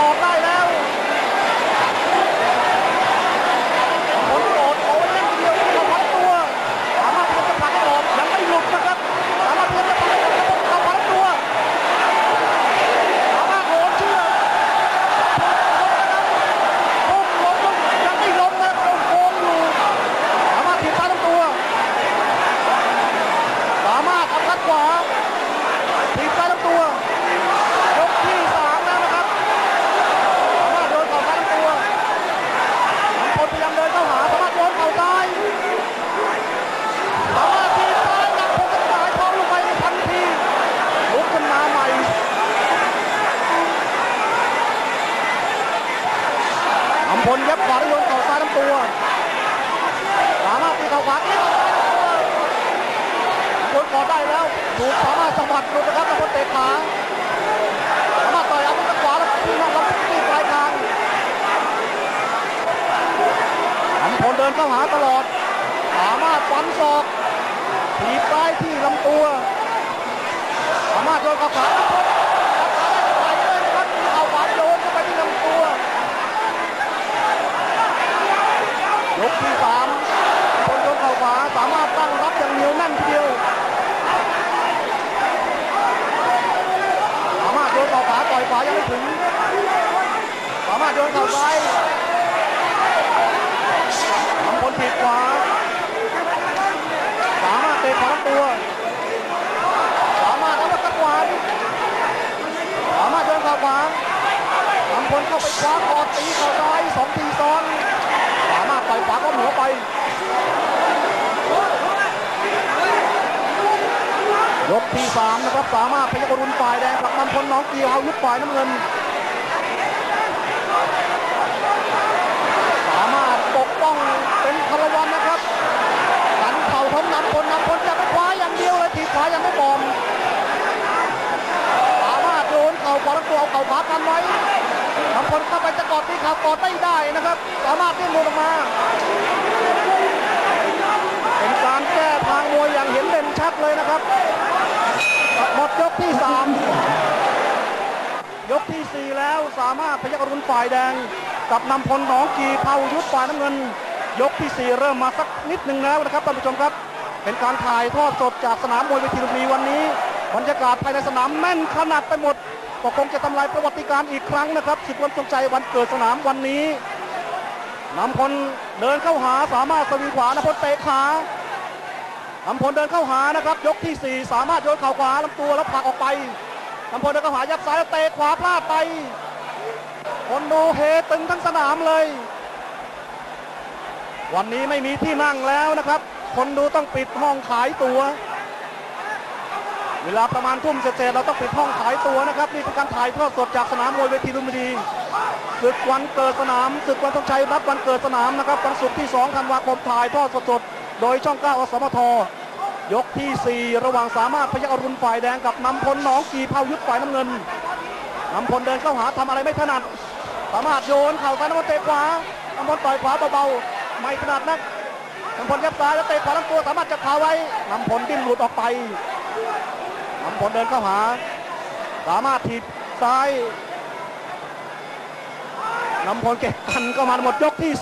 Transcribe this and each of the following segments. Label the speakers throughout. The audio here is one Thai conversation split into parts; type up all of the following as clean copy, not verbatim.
Speaker 1: อดได้แล้วผลโอดเอาไว้เล่นเดียวเอาพัดตัวสามารถเพียงจะผลักออกยังไม่หลุดนะครับสามารถเพียงจะผลักเอาพัดตัวสามารถโหนเชือกพุ่งล้มยังไม่ล้มนะโค้งอยู่สามารถถีบซ้ายลำตัวสามารถอัดขวาถีบซ้ายลำตัวยกที่3แล้วนะครับสามารถโดนเข่าซ้ายลำตัวน้ำพลพยายามเดินเข้าหาสามารถโดนเข่าซ้ายสามารถถีบซ้ายน้ำพลจะหงายท้องลงไปในทันทีลุกขึ้นมาใหม่น้ำพลเย็บขวาโดนเข่าซ้ายลำตัวสามารถตีเข่าขวาคนก่อได้แล้วถูกสามารถสะบัดหลุดนะครับแล้วคนเตะขาสามารถต่อยเอามือขวาแล้วที่น้องรับที่ปลายคางน้ำพลเดินเข้าหาตลอดสามารถฟันศอกถีบซ้ายที่ลำตัวสามารถโยนเข้าขาไปเลยนะครับเอาขวาโยนเข้าไปที่ลำตัวยกที่3คนโยนเข้าขวาสามารถตั้งรับอย่างเหนียวแน่นทีเดียวโยนเข่าขวาต่อยขวายังไม่ถึงสามารถโยนเข่าซ้ายน้ำพลถีบขวาสามารถเตะขวาตัวสามารถเอาตะขวาสามารถโยนเข่าขวาน้ำพลเข้าไปคว้าคอตีเข่าซ้าย2 ทีซ้อนสามารถต่อยขวาก็หัวไปยกที่3นะครับสามารถพยัคฆ์อรุณฝ่ายแดงกับน้ำพลน้องกีเอายุบฝ่ายน้ำเงินสามารถปกป้องเป็นพลวันนะครับดันเข่าของน้ำพลจะไปคว้าอย่างเดียวเลยถีบขวายังไม่บอมสามารถโยนเข่าขวาแล้วตัวเอาเข่าขวากันไว้น้ำพลเข้าไปจะกอดที่เข่ากอดได้นะครับสามารถดิ้นรนออกมาเป็นการแก้ทางมวยอย่างเห็นเด่นชัดเลยนะครับหมดยกที่3ยกที่4แล้วสามารถพยัคฆ์อรุณฝ่ายแดงกับนำพลหนองกีพายุทธฝ่ายน้ำเงินยกที่4เริ่มมาสักนิดหนึ่งแล้วนะครับท่านผู้ชมครับเป็นการถ่ายทอดสดจากสนามมวยเวทีลุมพินีวันนี้บรรยากาศภายในสนามแน่นขนาดไปหมดก็คงจะทำลายประวัติการอีกครั้งนะครับศึกวันทรงชัยวันเกิดสนามวันนี้นำพลเดินเข้าหาสามารถสวิงขวานำพลเตะขาน้ำพลเดินเข้าหานะครับยกที่4สามารถโยนเข่าขวาลำตัวแล้วผลักออกไปน้ำพลเดินเข้าหายัดซ้ายแล้วเตะขวาพลาดไปคนดูเฮตึงทั้งสนามเลยวันนี้ไม่มีที่นั่งแล้วนะครับคนดูต้องปิดห้องขายตั๋วเวลาประมาณทุ่มเศษเราต้องปิดห้องขายตั๋วนะครับนี่เป็นการถ่ายทอดสดจากสนามมวยเวทีลุมพินีศึกวันเกิดสนามศึกวันทรงชัยรับวันเกิดสนามนะครับวันศุกร์ที่2 ธันวาคมถ่ายทอดสดโดยช่อง 9 อสมทยกที่4ระหว่างสามารถพยัคฆ์อรุณฝ่ายแดงกับนำพลหนองกีพายุทธฝ่ายน้ำเงินนำพลเดินเข้าหาทำอะไรไม่ถนัดสามารถโยนเข่าซ้ายน้ำพลเตะขวานำพลต่อยขวาเบาๆไม่ถนัดนักนำพลยับซ้ายแล้วเตะขวาลำตัวสามารถจับขาไว้นำพลดิ้นหลุดออกไปนำพลเดินเข้าหาสามารถถีบซ้ายนำพลเก็บกันก็มาหมดยกที่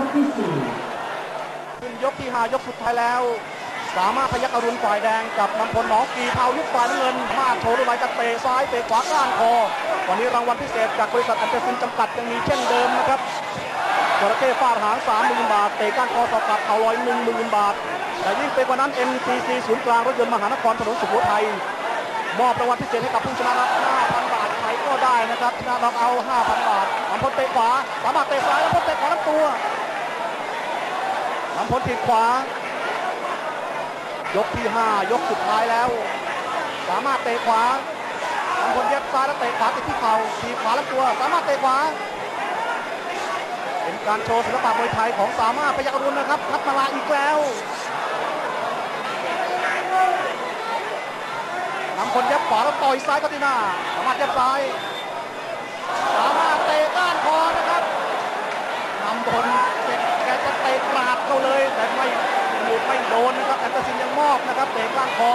Speaker 1: 4ขึ้นยกที่5ยกสุดท้ายแล้วสามารถพยัคฆ์อรุณฝ่ายแดงกับนำพลหนองกีพายุทธฝ่ายน้ำเงินมาโชว์ด้วยใบกระเตะซ้ายเตะขวาก้านคอวันนี้รางวัลพิเศษจากบริษัทอันเตอร์ซินจำกัดยังมีเช่นเดิมนะครับจระเข้ฟาดหาง 30,000 บาทเตะก้านคอสอบกัดเข่าลอย 10,000 บาทแต่ยิ่งไปกว่านั้น MTC ศูนย์กลางรถยนต์มหานครถนนสุโขทัยมอบรางวัลพิเศษให้กับผู้ชนะรับ 5,000 บาทใครก็ได้นะครับชนะรับเอา 5,000 บาทนำพลเตะขวาสามารถเตะซ้ายนำพลเตะขวาลำตัวนำพลถีบขวายกที่5ยกสุดท้ายแล้วสามารถเตะขวานำพลยัดซ้ายแล้วเตะขวาติดที่เข่าถีบขวาลำตัวสามารถเตะขวาเป็นการโชว์ศิลปะมวยไทยของสามารถพยัคฆ์อรุณนะครับพัฒนาอีกแล้วนำพลยัดขวาแล้วต่อยซ้ายเข้าที่หน้าสามารถยัดซ้ายสามารถเตะก้านคอนะครับนำพลแกจะเตะกราดเข้าเลยแต่ไม่โดนนะครับแอนเตอร์ซินยังมอบนะครับเตะก้านค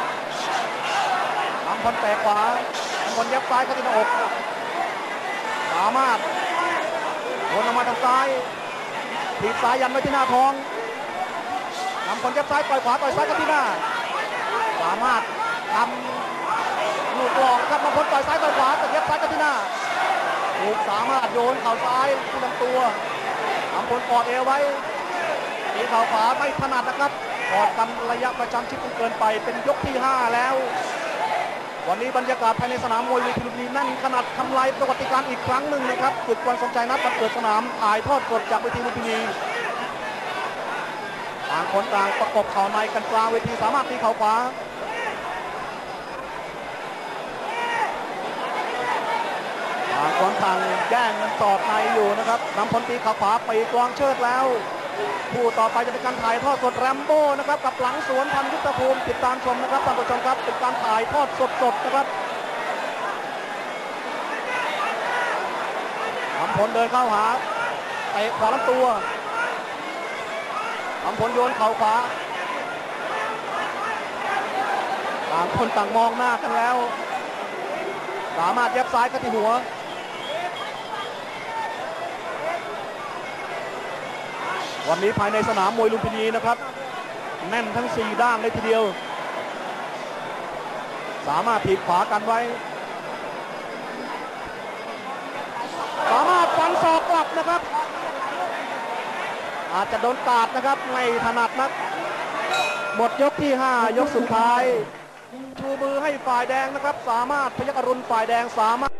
Speaker 1: อนแตกขวาคนยับซ้ายเข้าที่หน้าอกสามารถวนออกมาทางซ้ายถีบซ้ายยันไว้ที่หน้าท้องนำคนยับซ้ายต่อยขวาต่อยซ้ายกับที่หน้าสามารถทำลูกหลอกครับนำคนต่อยซ้ายต่อยขวาแต่ยับซ้ายกับที่หน้าถูกสามารถโยนเข่าซ้ายที่ลำตัวนำคนกอดเอวไว้ตีเข่าขวาไม่ถนัดนะครับกอดกันระยะประชันชิดเกินไปเป็นยกที่5แล้ววันนี้บรรยากาศภายในสนามมวยวีทีลุมพินีนั่นขนาดทำลายประวัติการอีกครั้งหนึ่งนะครับศึกวันทรงชัยนัดวันเปิดสนามถ่ายทอดสดจากเวทีลุมพินีต่างคนต่างประกบเข่าในกันกลางเวทีสามารถตีเข่าขวาต่างคนต่างแย่งกันสอดในอยู่นะครับนำพลตีเข่าขวาไปกลางเชิดแล้วผู้ต่อไปจะเป็นการถ่ายทอดสดแรมโบ้นะครับกับหลังสวนพันยุทธภูมิติดตามชมนะครับท่านผู้ชมครับเป็นการถ่ายทอดสดนะครับนำพลเดินเข้าหาเตะขวาลำตัวนำพลโยนเข่าขวาต่างคนต่างมองหน้ากันแล้วสามารถยับซ้ายเข้าที่หัววันนี้ภายในสนามมวยลุมพินีนะครับแน่นทั้ง4ด้านเลยทีเดียวสามารถถีบขวากันไว้สามารถฟันศอกกลับนะครับอาจจะโดนกาดนะครับไม่ถนัดนักหมดยกที่5ยกสุดท้ายชูมือให้ฝ่ายแดงนะครับสามารถพยัคฆ์อรุณฝ่ายแดงสามารถ